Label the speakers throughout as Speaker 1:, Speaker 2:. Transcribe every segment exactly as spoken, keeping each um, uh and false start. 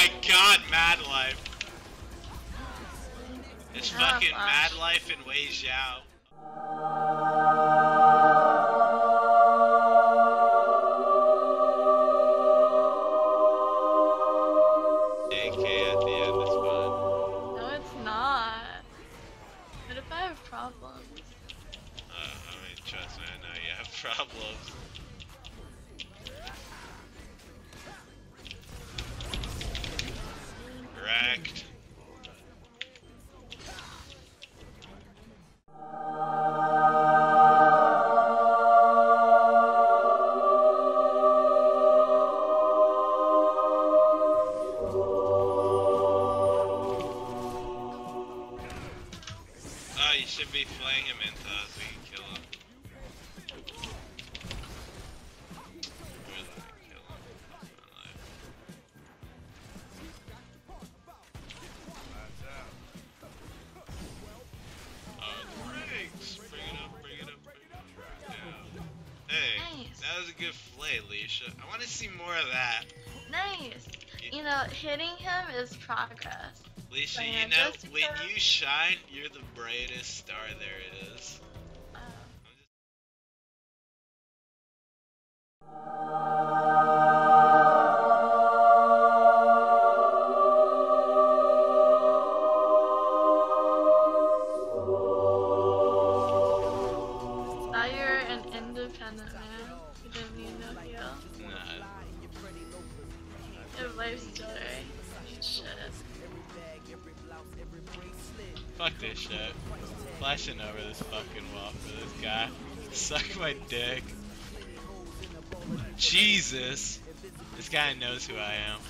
Speaker 1: my god, Mad Life. It's
Speaker 2: Oh,
Speaker 1: fucking
Speaker 2: fuck.
Speaker 1: Mad Life and Wei Zhao. A K at the end is fun.
Speaker 2: No, it's not. What if I have problems?
Speaker 1: Uh, I mean, trust me, I know you have problems. Correct. Oh, you should be flaying him into us so we can kill him. We're gonna kill him. Oh, the rings! Bring it up, bring it up, bring it up. Yeah. Hey,
Speaker 2: Nice.
Speaker 1: that was a good flay, Leisha. I want to see more of that.
Speaker 2: Nice. You know, hitting him is progress.
Speaker 1: Leisha,
Speaker 2: But
Speaker 1: you
Speaker 2: yeah,
Speaker 1: know,
Speaker 2: just
Speaker 1: when
Speaker 2: because-
Speaker 1: you shine, you're the brightest star there is.
Speaker 2: Uh, thought you were an independent man. You didn't need no heal.
Speaker 1: Nah.
Speaker 2: Your life story. Shit.
Speaker 1: Fuck this shit. Flashing over this fucking wall for this guy. Suck my dick. Jesus. This guy knows who I am.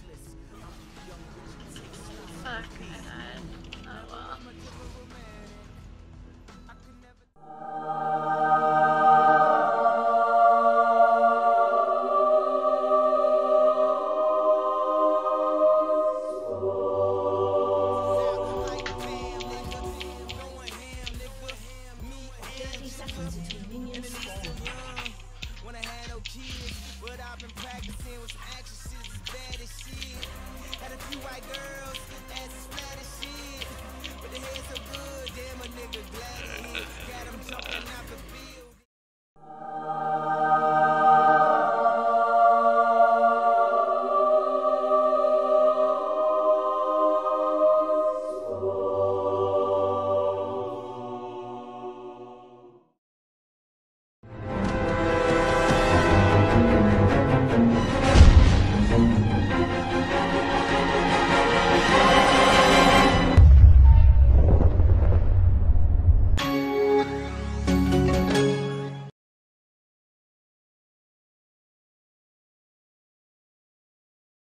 Speaker 2: Fuck, I died. Oh well.